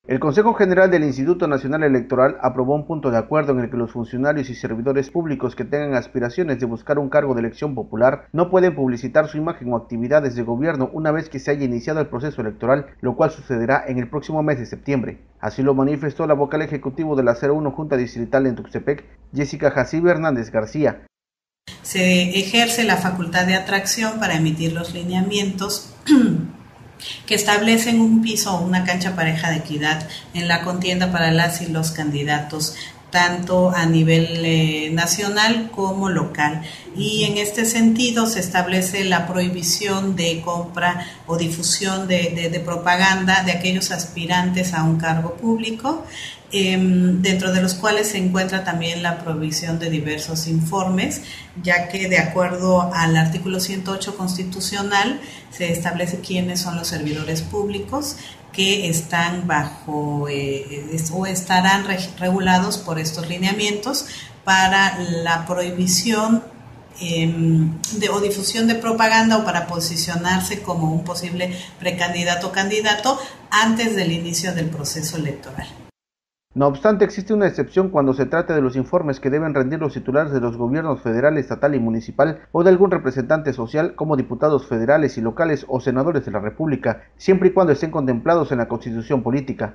El Consejo General del Instituto Nacional Electoral aprobó un punto de acuerdo en el que los funcionarios y servidores públicos que tengan aspiraciones de buscar un cargo de elección popular no pueden publicitar su imagen o actividades de gobierno una vez que se haya iniciado el proceso electoral, lo cual sucederá en el próximo mes de septiembre. Así lo manifestó la vocal ejecutivo de la 01 Junta Distrital en Tuxtepec, Jessica Jacibe Hernández García. Se ejerce la facultad de atracción para emitir los lineamientos que establecen un piso o una cancha pareja de equidad en la contienda para las y los candidatos, tanto a nivel nacional como local. Y en este sentido se establece la prohibición de compra o difusión de propaganda de aquellos aspirantes a un cargo público, dentro de los cuales se encuentra también la provisión de diversos informes, ya que de acuerdo al artículo 108 constitucional se establece quiénes son los servidores públicos que están bajo o estarán regulados por estos lineamientos para la prohibición o difusión de propaganda o para posicionarse como un posible precandidato o candidato antes del inicio del proceso electoral. No obstante, existe una excepción cuando se trata de los informes que deben rendir los titulares de los gobiernos federal, estatal y municipal o de algún representante social como diputados federales y locales o senadores de la República, siempre y cuando estén contemplados en la Constitución política.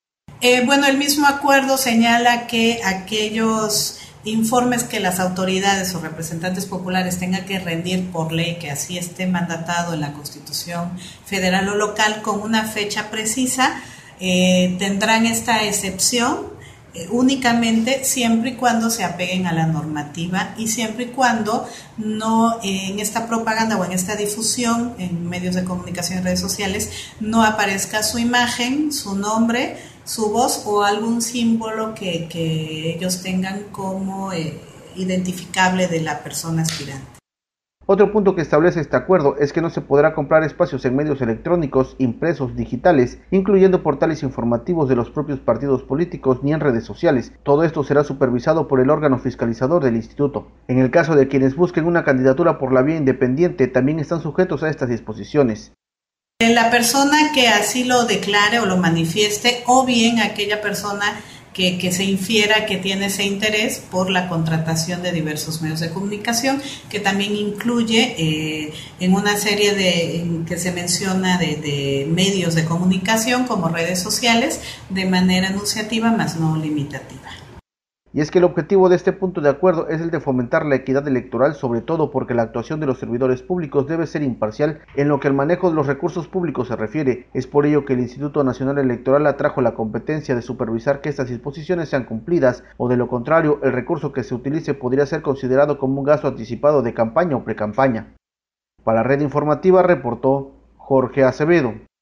El mismo acuerdo señala que aquellos informes que las autoridades o representantes populares tengan que rendir por ley, que así esté mandatado en la Constitución federal o local con una fecha precisa, tendrán esta excepción únicamente siempre y cuando se apeguen a la normativa y siempre y cuando no en esta propaganda o en esta difusión en medios de comunicación y redes sociales no aparezca su imagen, su nombre, su voz o algún símbolo que ellos tengan como identificable de la persona aspirante. Otro punto que establece este acuerdo es que no se podrá comprar espacios en medios electrónicos, impresos, digitales, incluyendo portales informativos de los propios partidos políticos ni en redes sociales. Todo esto será supervisado por el órgano fiscalizador del instituto. En el caso de quienes busquen una candidatura por la vía independiente, también están sujetos a estas disposiciones. La persona que así lo declare o lo manifieste, o bien aquella persona que se infiera que tiene ese interés por la contratación de diversos medios de comunicación, que también incluye en una serie que se menciona de medios de comunicación como redes sociales, de manera anunciativa más no limitativa. Y es que el objetivo de este punto de acuerdo es el de fomentar la equidad electoral, sobre todo porque la actuación de los servidores públicos debe ser imparcial en lo que al manejo de los recursos públicos se refiere. Es por ello que el Instituto Nacional Electoral atrajo la competencia de supervisar que estas disposiciones sean cumplidas, o de lo contrario, el recurso que se utilice podría ser considerado como un gasto anticipado de campaña o precampaña. Para Red Informativa reportó Jorge Acevedo.